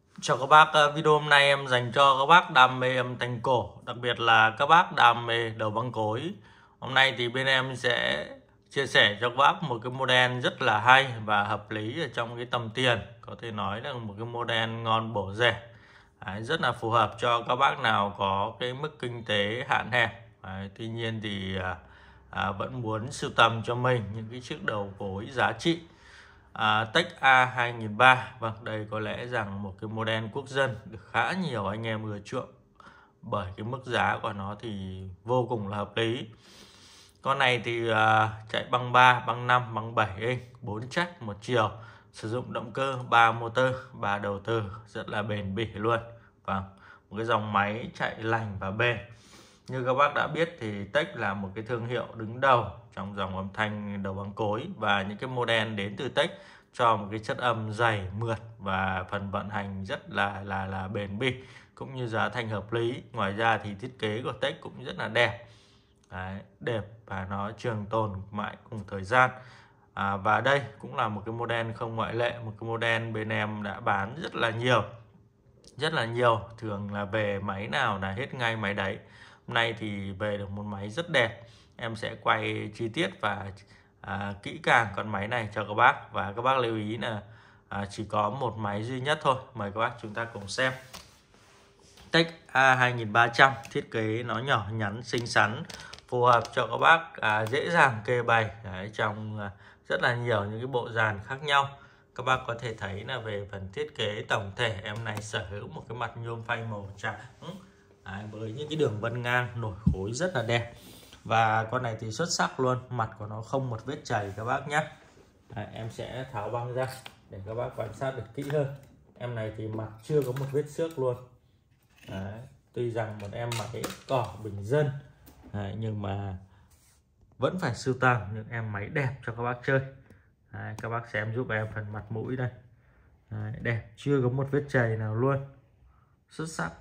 Chào các bác, video hôm nay em dành cho các bác đam mê âm thanh cổ, đặc biệt là các bác đam mê đầu băng cối. Hôm nay thì bên em sẽ chia sẻ cho các bác một cái model rất là hay và hợp lý ở trong cái tầm tiền. Có thể nói là một cái model ngon bổ rẻ. Đấy, rất là phù hợp cho các bác nào có cái mức kinh tế hạn hẹp. Đấy, tuy nhiên thì vẫn muốn sưu tầm cho mình những cái chiếc đầu cối giá trị. Tech A 2003. Vâng, đây có lẽ rằng một cái model quốc dân được khá nhiều anh em ưa chuộng bởi cái mức giá của nó thì vô cùng là hợp lý. Con này thì chạy băng 3, băng 5, băng 7 inch, 4 trách một chiều, sử dụng động cơ 3 motor, 3 đầu tư, rất là bền bỉ luôn. Vâng, một cái dòng máy chạy lành và bền. Như các bác đã biết thì Tech là một cái thương hiệu đứng đầu trong dòng âm thanh đầu băng cối, và những cái model đến từ Tech cho một cái chất âm dày, mượt và phần vận hành rất là bền bỉ, cũng như giá thành hợp lý. Ngoài ra thì thiết kế của Tech cũng rất là đẹp. Đấy, đẹp và nó trường tồn mãi cùng thời gian. Và đây cũng là một cái model không ngoại lệ, một cái model bên em đã bán rất là nhiều, thường là về máy nào là hết ngay máy đấy. Hôm nay thì về được một máy rất đẹp, em sẽ quay chi tiết và kỹ càng con máy này cho các bác. Và các bác lưu ý là chỉ có một máy duy nhất thôi. Mời các bác chúng ta cùng xem. Tech A 2300, thiết kế nó nhỏ nhắn xinh xắn, phù hợp cho các bác dễ dàng kê bày trong rất là nhiều những cái bộ dàn khác nhau. Các bác có thể thấy là về phần thiết kế tổng thể, em này sở hữu một cái mặt nhôm phanh màu trắng với những cái đường vân ngang nổi khối rất là đẹp. Và con này thì xuất sắc luôn, mặt của nó không một vết chảy các bác nhé. Em sẽ tháo băng ra để các bác quan sát được kỹ hơn. Em này thì mặt chưa có một vết xước luôn. Đấy, tuy rằng một em máy cỏ bình dân nhưng mà vẫn phải sưu tầm những em máy đẹp cho các bác chơi. Đấy, các bác xem giúp em phần mặt mũi đây. Đấy, đẹp, chưa có một vết chảy nào luôn, xuất sắc.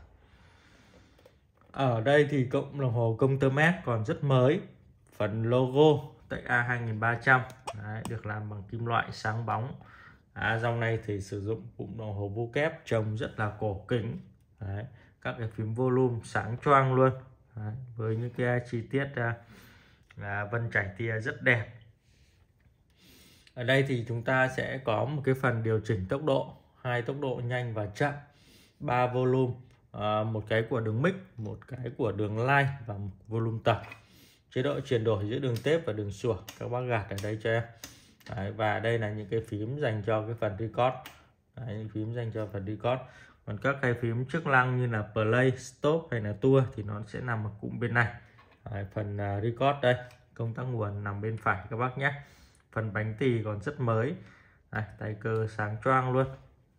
Ở đây thì cộng đồng hồ công tơ mét còn rất mới. Phần logo Tech A 2300 được làm bằng kim loại sáng bóng. Dòng này thì sử dụng cụm đồng hồ vô kép trông rất là cổ kính. Đấy, các cái phím volume sáng choang luôn. Đấy, với những cái chi tiết vân chảy tia rất đẹp. Ở đây thì chúng ta sẽ có một cái phần điều chỉnh tốc độ, 2 tốc độ nhanh và chậm, 3 volume, một cái của đường mic, một cái của đường line và một volume tập. Chế độ chuyển đổi giữa đường tép và đường sủa các bác gạt ở đây cho em. Đấy, và đây là những cái phím dành cho cái phần record. Đấy, những phím dành cho phần record. Còn các cái phím chức năng như là play, stop hay là tua thì nó sẽ nằm ở cụm bên này. Đấy, phần record đây, công tắc nguồn nằm bên phải các bác nhé. Phần bánh tì còn rất mới. Đây, tay cơ sáng choang luôn.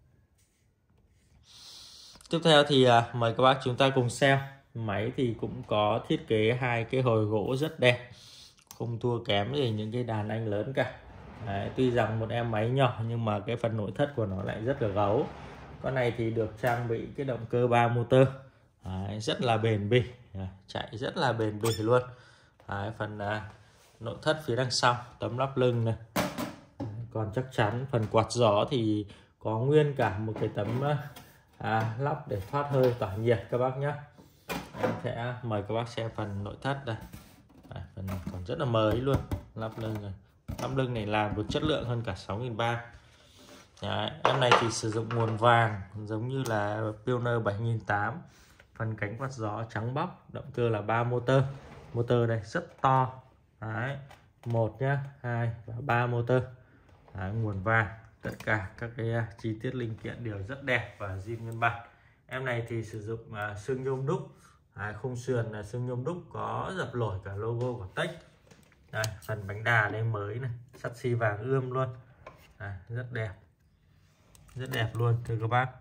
Tiếp theo thì mời các bác chúng ta cùng xem. Máy thì cũng có thiết kế hai cái hồi gỗ rất đẹp, không thua kém gì những cái đàn anh lớn cả. Đấy, tuy rằng một em máy nhỏ nhưng mà cái phần nội thất của nó lại rất là gấu. Con này thì được trang bị cái động cơ 3 motor. Đấy, rất là bền bỉ, chạy rất là bền bỉ luôn. Đấy, phần nội thất phía đằng sau, tấm lắp lưng này còn chắc chắn. Phần quạt gió thì có nguyên cả một cái tấm lắp để thoát hơi tỏa nhiệt các bác nhé. Em sẽ mời các bác xem phần nội thất đây. Đấy, phần này còn rất là mới luôn. Lắp lưng này, lắp lưng này làm được chất lượng hơn cả 6.300. Em này thì sử dụng nguồn vàng giống như là Pioneer 7.800. Phần cánh quạt gió trắng bóc, động cơ là 3 motor. Motor đây rất to. Đấy, 1 nhá, 2 và 3 motor. Đấy, nguồn vàng, tất cả các cái chi tiết linh kiện đều rất đẹp và zin nguyên bản. Em này thì sử dụng xương nhôm đúc. Khung sườn là xương nhôm đúc, có dập nổi cả logo của Tech. Đây, phần bánh đà đây mới này, sắt xi vàng ươm luôn. Rất đẹp luôn thưa các bác.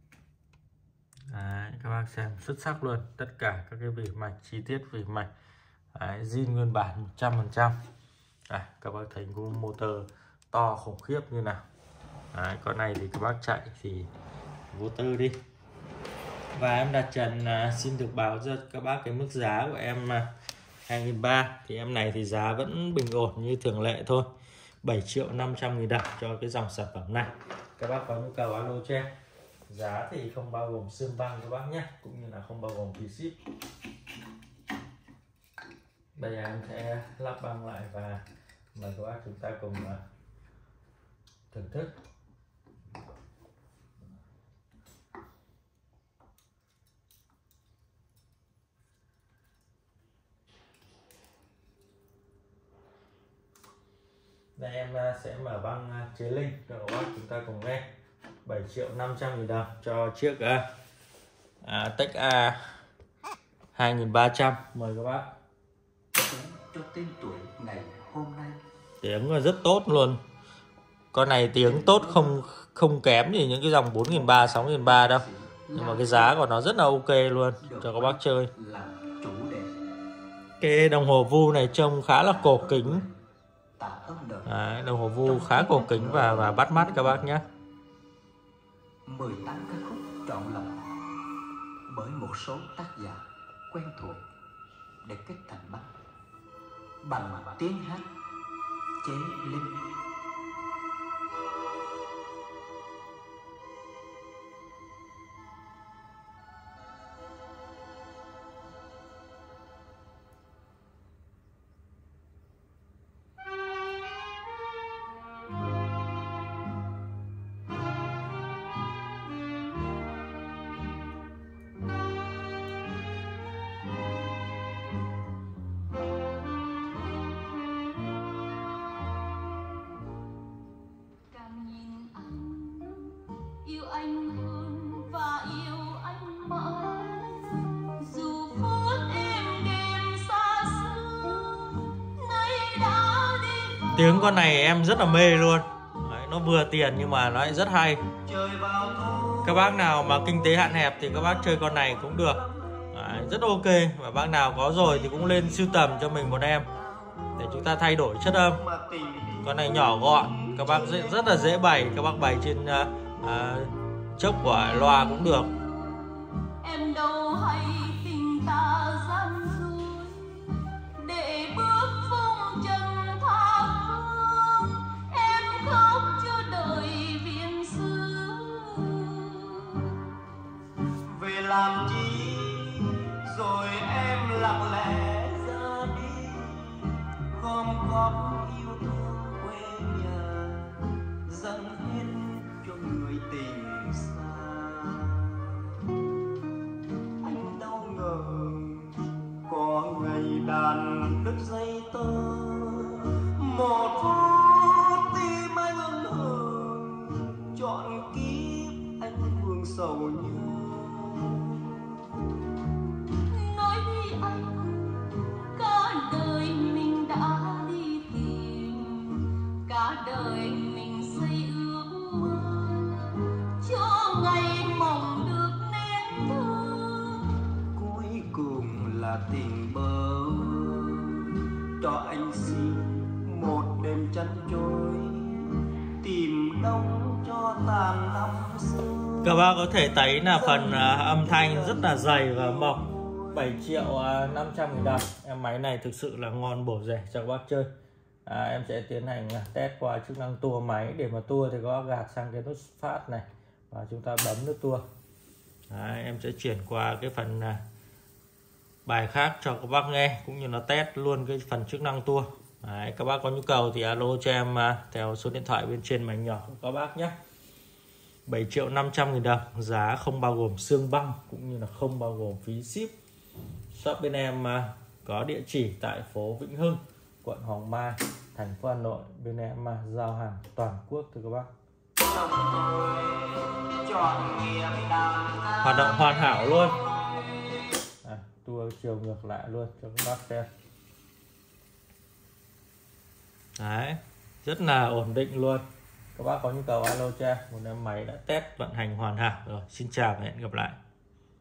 Đấy, các bác xem xuất sắc luôn, tất cả các cái vỉ mạch, chi tiết vỉ mạch zin nguyên bản 100%. Các bác thấy cái motor to khủng khiếp như nào. Con này thì các bác chạy thì vô tư đi. Và em đặt trần xin được báo cho các bác cái mức giá của em 2.300. Thì em này thì giá vẫn bình ổn như thường lệ thôi, 7.500.000 đồng cho cái dòng sản phẩm này. Các bác có nhu cầu alo cho em. Giá thì không bao gồm xương băng các bác nhé, cũng như là không bao gồm phí ship. Bây giờ em sẽ lắp băng lại và mời các bác chúng ta cùng thưởng thức. Đây em sẽ mở băng chế linh cho các bác chúng ta cùng nghe. 7.500.000 đồng cho chiếc Tech A 2300. Mời các bác. Cho tên tuổi ngày hôm nay. Tiếng là rất tốt luôn. Con này tiếng tốt không kém gì những cái dòng 4.300, 6.300 đâu. Nhưng mà cái giá của nó rất là ok luôn cho các bác chơi. Cái đồng hồ vu này trông khá là cổ kính. Đấy, đồng hồ vu khá cổ kính và bắt mắt các bác nhé. 18 ca khúc trọn lòng bởi một số tác giả quen thuộc để kết thành băng bằng tiếng hát chế linh. Tiếng con này em rất là mê luôn. Đấy, nó vừa tiền nhưng mà nó lại rất hay. Các bác nào mà kinh tế hạn hẹp thì các bác chơi con này cũng được. Đấy, rất ok. Và bác nào có rồi thì cũng lên sưu tầm cho mình một em để chúng ta thay đổi chất âm. Con này nhỏ gọn, các bác rất là dễ bày. Các bác bày trên chốc của loa cũng được. Em đâu hay tình ta gian dối để bước phong trần tha phương. Em khóc cho đời viên xưa. Về làm chi rồi em lặng lẽ ra đi, gom góp yêu thương quê nhà, dâng hết cho người tình xa. Anh đâu ngờ có ngày đàn đứt dây tơ, một phút tim anh ân hờn, trọn kiếp anh vương sầu nhớ. Nói với anh cả đời mình đã đi tìm, cả đời mình xây ước mơ cho ngày mong được nên thơ. Cuối cùng là tình bơ, cho anh xin một đêm chăn trôi, tìm đông cho tàn năm xưa. Các bác có thể thấy là phần âm thanh rất là dày và mộc. 7.500.000 đồng. Em máy này thực sự là ngon bổ rẻ cho các bác chơi. Em sẽ tiến hành test qua chức năng tua máy. Để mà tua thì các bác gạt sang cái nút phát này và chúng ta bấm nút tua. Đấy, em sẽ chuyển qua cái phần bài khác cho các bác nghe, cũng như là test luôn cái phần chức năng tua. Đấy, các bác có nhu cầu thì alo cho em theo số điện thoại bên trên mảnh nhỏ của các bác nhé. 7.500.000 đồng, giá không bao gồm xương băng cũng như là không bao gồm phí ship. Shop bên em có địa chỉ tại phố Vĩnh Hưng, quận Hoàng Mai, thành phố Hà Nội. Bên em giao hàng toàn quốc thưa các bác. Hoạt động hoàn hảo luôn. Tua chiều ngược lại luôn cho các bác xem. Đấy, rất là ổn định luôn. Các bác có nhu cầu alo cho em, một em máy đã test vận hành hoàn hảo rồi. Xin chào và hẹn gặp lại.